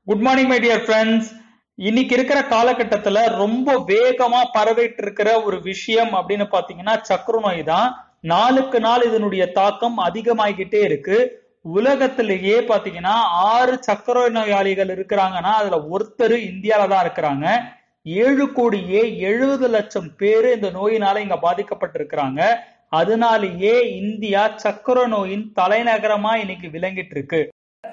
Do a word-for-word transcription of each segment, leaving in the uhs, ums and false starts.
Good morning my dear friends. இன்னைக்கு இருக்கிற காலகட்டத்துல ரொம்ப வேகமா பரவிட்டு இருக்கிற ஒரு விஷயம் அப்படின்னு பாத்தீங்கன்னா சக்கர நோய் தான். நாளுக்கு நாள் இதனுடைய தாக்கம் அதிகமாகிக்கிட்டே இருக்கு. உலகத்திலேயே பாத்தீங்கன்னா ஆறு சக்கர நோயாளிகள் இருக்கிறாங்கன்னா அதுல ஒருத்தர் இந்தியால தான் இருக்கிறாங்க. ஏழு கோடியே எழுபது லட்சம் பேரு இந்த நோயினால இங்க பாதிக்கப்பட்டிருக்கிறாங்க. அதனாலேயே இந்தியா சக்கர நோயின் தலைநகரமா இன்னைக்கு விளங்கிட்டு இருக்கு.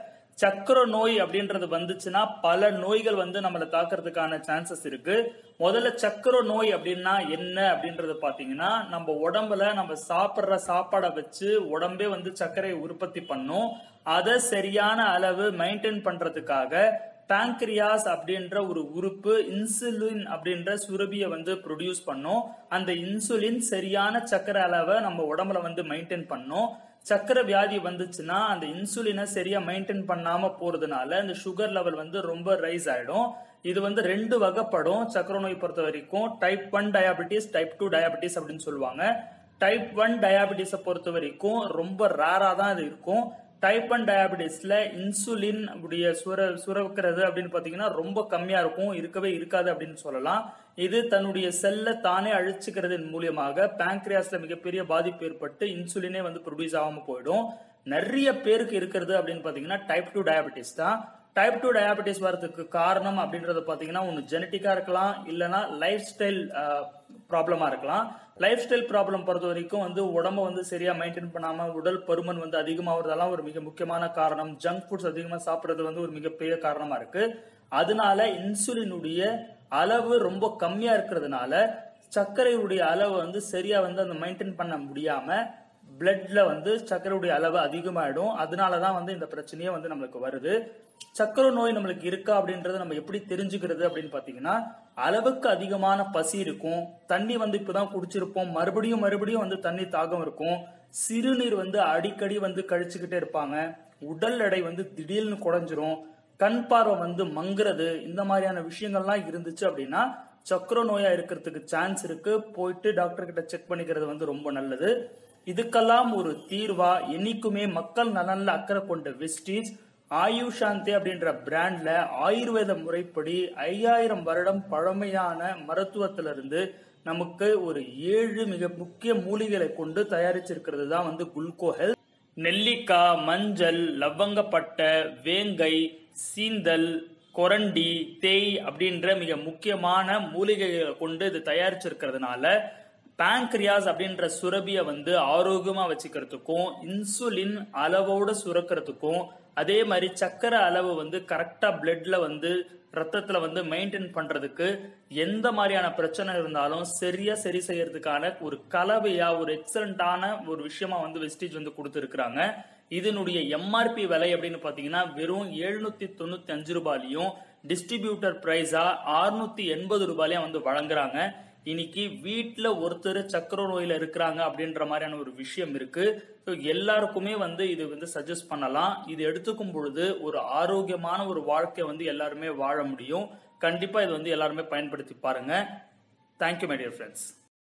சக்கர நோய் அப்படின்றது வந்துச்சுன்னா பல நோய்கள் வந்து நம்மளை தாக்குறதுக்கான சான்சஸ் இருக்கு. முதல்ல சக்கர நோய் அப்படின்னா என்ன அப்படின்றது பாத்தீங்கன்னா, நம்ம உடம்புல நம்ம சாப்பிடுற சாப்பாடை வச்சு உடம்பே வந்து சர்க்கரையை உற்பத்தி பண்ணும். அதை சரியான அளவு மெயின்டைன் பண்றதுக்காக பேங்க்ரியாஸ் அப்படின்ற ஒரு உறுப்பு இன்சுலின் அப்படின்ற சுரபியை வந்து ப்ரொடியூஸ் பண்ணும். அந்த இன்சுலின் சரியான சர்க்கரை அளவை நம்ம உடம்புல வந்து மெயின்டைன் பண்ணும். சக்கரை வியாதி வந்துச்சுன்னா அந்த இன்சுலினை சரியா மெயின்டைன் பண்ணாம போறதுனால அந்த சுகர் லெவல் வந்து ரொம்ப ரைஸ் ஆயிடும். இது வந்து ரெண்டு வகைப்படும் சக்கரை நோய் பொறுத்த வரைக்கும். Type one diabetes, type two diabetes அப்படின்னு சொல்லுவாங்க. டைப் ஒன் டயாபிட்டிஸை பொறுத்த வரைக்கும் ரொம்ப ரேரா தான் இது இருக்கும். டைப் ஒன் டயாபிட்டிஸ்ல இன்சுலின் உடைய சுர சுரக்கிறது அப்படின்னு பாத்தீங்கன்னா ரொம்ப கம்மியா இருக்கும், இருக்கவே இருக்காது அப்படின்னு சொல்லலாம். இது தன்னுடைய செல்லை தானே அழிச்சுக்கிறதன் மூலியமாக பேங்க்ரியாஸ்ல மிகப்பெரிய பாதிப்பு ஏற்பட்டு இன்சுலினே வந்து ப்ரொடியூஸ் ஆகாம போயிடும். நிறைய பேருக்கு இருக்கிறது அப்படின்னு பாத்தீங்கன்னா டைப் டூ டயாபிட்டிஸ் தான். டைப் டூ டயாபிட்டிஸ் வரதுக்கு காரணம் அப்படின்றத பாத்தீங்கன்னா ஒன்னு ஜெனட்டிக்கா இருக்கலாம், இல்லைன்னா லைஃப் ஸ்டைல் ப்ராப்ளமா இருக்கலாம். லைஃப் ஸ்டைல் ப்ராப்ளம் பொறுத்த வரைக்கும் வந்து உடம்ப வந்து சரியா மெயின்டைன் பண்ணாம உடல் பருமன் வந்து அதிகமாகிறதெல்லாம் ஒரு மிக முக்கியமான காரணம். ஜங்க் ஃபுட்ஸ் அதிகமா சாப்பிடுறது வந்து ஒரு மிகப்பெரிய காரணமா இருக்கு. அதனால இன்சுலினுடைய அளவு ரொம்ப கம்மியா இருக்கிறதுனால சர்க்கரையுடைய அளவு வந்து சரியா வந்து அந்த மெயின்டைன் பண்ண முடியாம பிளட்ல வந்து சர்க்கரையுடைய அளவு அதிகமாயிடும். அதனாலதான் வந்து இந்த பிரச்சனையே வந்து நம்மளுக்கு வருது. சக்கரை நோய் நம்மளுக்கு இருக்கா அப்படின்றத நம்ம எப்படி தெரிஞ்சுக்கிறது அப்படின்னு பாத்தீங்கன்னா, அளவுக்கு அதிகமான பசி இருக்கும், தண்ணி வந்து இப்பதான் குடிச்சிருப்போம், மறுபடியும் மறுபடியும் வந்து தண்ணி தாகம் இருக்கும், சிறுநீர் வந்து அடிக்கடி வந்து கழிச்சுக்கிட்டே இருப்பாங்க, உடல் எடை வந்து திடீர்னு குறைஞ்சிரும், கண் பார்வை வந்து மங்குறது, இந்த மாதிரியான விஷயங்கள்லாம் இருந்துச்சு அப்படின்னா சக்கரை நோயா இருக்கிறதுக்கு சான்ஸ் இருக்கு. போயிட்டு டாக்டர் கிட்ட செக் பண்ணிக்கிறது வந்து ரொம்ப நல்லது. இதுக்கெல்லாம் ஒரு தீர்வா என்னைக்குமே மக்கள் நலன்ல அக்கறை கொண்ட வெஸ்டீஜ் ஆயுஷாந்தே அப்படின்ற பிராண்ட்ல ஆயுர்வேத முறைப்படி ஐயாயிரம் வருடம் பழமையான மருத்துவத்திலிருந்து நமக்கு ஒரு ஏழு மிக முக்கிய மூலிகைகளை கொண்டு தயாரிச்சிருக்கிறது தான் வந்து குளுக்கோ ஹெல்த். நெல்லிக்காய், மஞ்சள், லவங்கப்பட்டை, வேங்கை, சீந்தல், கொரண்டி, தேய் அப்படின்ற மிக முக்கியமான மூலிகைகளை கொண்டு இது தயாரிச்சிருக்கிறதுனால பேங்க்ரியாஸ் அப்படின்ற சுரபியை வந்து ஆரோக்கியமா வச்சுக்கிறதுக்கும், இன்சுலின் அளவோட சுரக்கிறதுக்கும், அதே மாதிரி சக்கரை அளவு வந்து கரெக்டா பிளட்ல வந்து ரத்தத்துல வந்து மெயின்டைன் பண்றதுக்கு, எந்த மாதிரியான பிரச்சனை இருந்தாலும் சரியா சரி செய்யறதுக்கான ஒரு கலவையா ஒரு எக்ஸலண்டான ஒரு விஷயமா வந்து வெஸ்டீஜ் வந்து கொடுத்துருக்காங்க. இதனுடைய எம்ஆர்பி விலை அப்படின்னு பாத்தீங்கன்னா வெறும் எழுநூத்தி தொண்ணூத்தி அஞ்சு ரூபாயிலையும் டிஸ்ட்ரிபியூட்டர் பிரைஸா அறுநூத்தி எண்பது ரூபாயிலையும் வந்து வழங்குறாங்க. இன்னைக்கு வீட்டுல ஒருத்தர் சக்கரை நோயில இருக்கிறாங்க அப்படின்ற மாதிரியான ஒரு விஷயம் இருக்கு. எல்லாருக்குமே வந்து இது வந்து சஜஸ்ட் பண்ணலாம். இது எடுத்துக்கும் பொழுது ஒரு ஆரோக்கியமான ஒரு வாழ்க்கை வந்து எல்லாருமே வாழ முடியும். கண்டிப்பா இது வந்து எல்லாருமே பயன்படுத்தி பாருங்க. Thank you my dear friends.